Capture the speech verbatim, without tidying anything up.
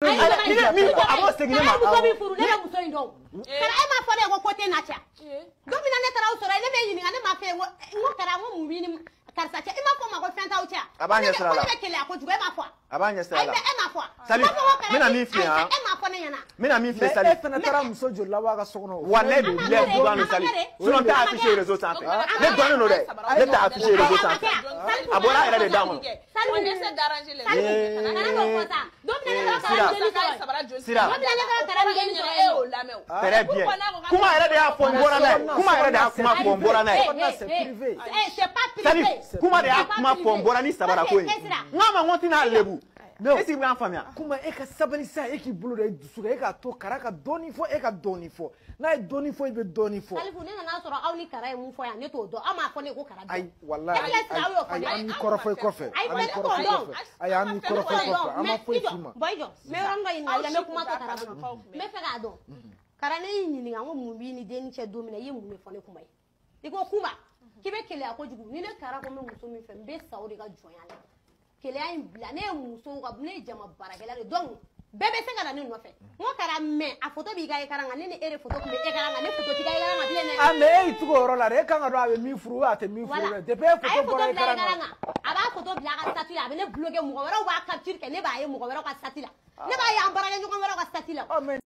Très bien. Comment elle a fait un bon année? Comment elle a fait un bon année? C'est privé. C'est pas privé. Comment elle a fait un bon année? Ça va la couille. Non, mais on t'en a lebu. Non. Est-ce que vous en famille? Comment est-ce que ça veut dire? Est-ce qu'il boule de douceur? Est-ce que tu as donné fo? Est-ce que donné fo? Na donné fo, il veut donner fo. Allez, vous n'êtes pas sur un lit carré, mon foyer, n'est au dos. Ah, ma fone est au carré. Aïe, voilà. Aïe, aïe, aïe, corofo coffre. Aïe, aïe, corofo coffre. Aïe, aïe, corofo coffre. Ama fo ifima. Boyjo, mais on va y aller, mais comment tu carabou? Mais fais gado. Karane ni ni ngamo mumbi ni deni che domina ye mume fone kumai. Iko kuma. Kibe kele akojugu ni le kara ko me muso mi fe be saudi ga joyale. Kele ay blane muso ga ne jama barakela donc bébé senga na ni no fe. Mo kara me a photo bi ga e kara ngane ni ere photo ko me e kara ngane photo ti ga e kara ngane ne. Ah mais tu ko rola re kanga do ave mi furu ate mi furu. De pe photo ko e kara ngane. Aba photo bi ga statue la be ne bloquer mo wara wa capture ke ne ba ye mo wara ka statue la. Ne ba ye ambara ne ko wara ka statue la.